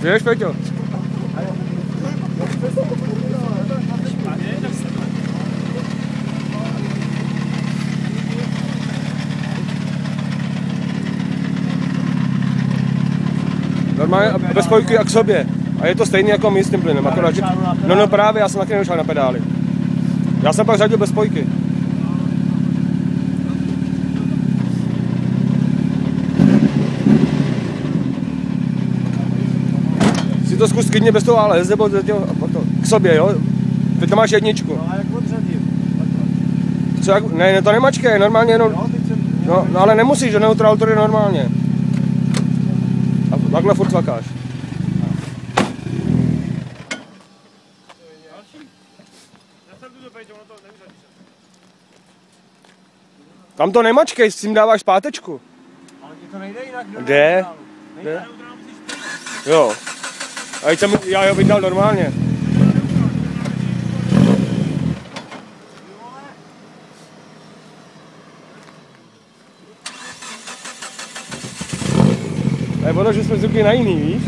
Přijdeš, Peťo? Normálně bez spojky a k sobě. A je to stejný jako my s tím plynem. Akorát, že... No právě, já jsem taky neušel na pedály. Já jsem pak řadil bez spojky. Si to zkus klidně bez toho ale nebo k sobě, jo? Teď tam máš jedničku. No a jak odřadím? Co, jak... Ne, to nemačkej, normálně jenom... No ale nemusíš, že neutral to je normálně. A takhle furt cvakáš. Tam to nemačkej, s tím dáváš zpátečku. Ale ti to nejde jinak. Jde. Jo. A já ho vydal normálně. To je ono, že jsme zvyklí na jiný, víš?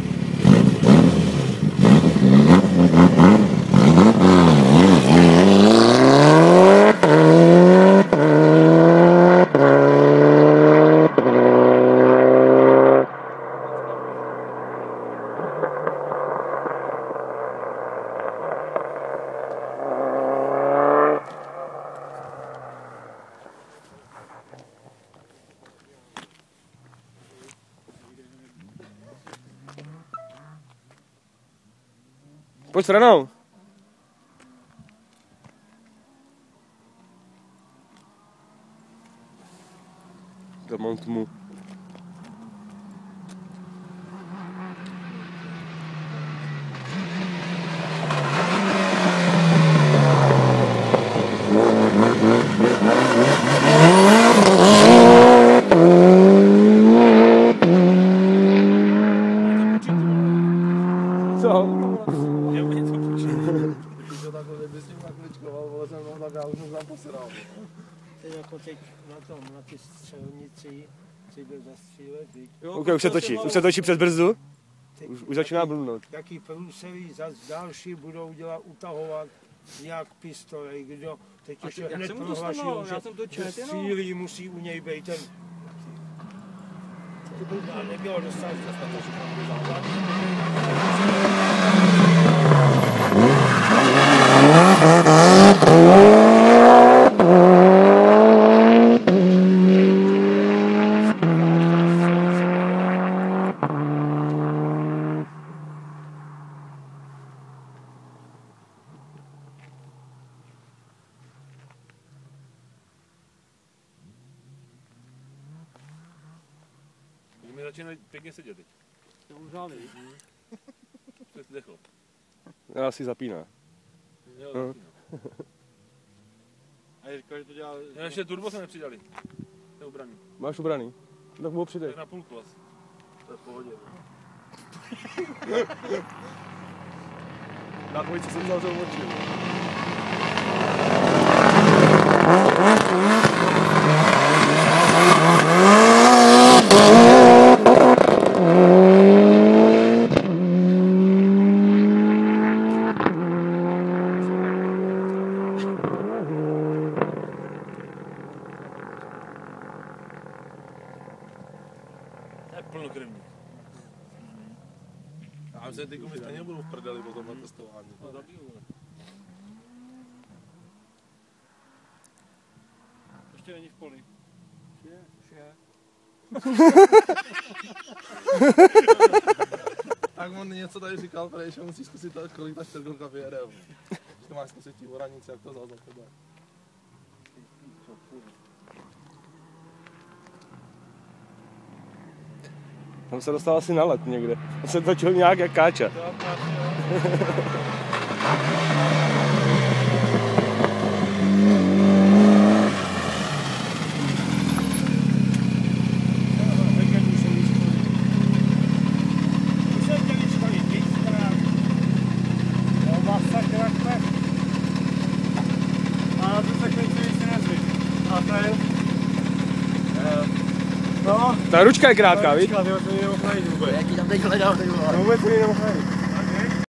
Pojď stranou. To mám tmu. Co? Teď na ty střelnici si byl zastřílet, víc. Ok, už se točí přes brzdu? Už začíná blbnout. Jaký průseví zase další budou utahovat nějak pistolej, kdo teď ještě hned prohlašují, že sílí musí u něj být ten... A nebylo dostatečně mi začínají pěkně sedět teď. To už žádný. To je zdechl. Já si zapíná. Jo, zapíná. A je říkal, že to dělá... Ještě turbo se nepřidali. To je ubraný. Máš ubraný? Tak mu ho přidej. Tak na půlku asi. To je v pohodě. Na dvojce jsem zavřel oči. To je plnokrevní. Já myslím, že ty gumy stejně budou v prdeli po tomhle testování. No zabiju. Ještě není v poli. Už je. Tak on něco tady říkal, že musí zkusit, kolik ta čtyřkolka vyjede. Že to máš zkusit tí oranici, jak to vzal za tebe. Tam se dostal asi na let někde. On se točil nějak jak káča. Ta ručka je krátká, víš? Já ti teď hledal, ty vole. Vůbec mi nemohl.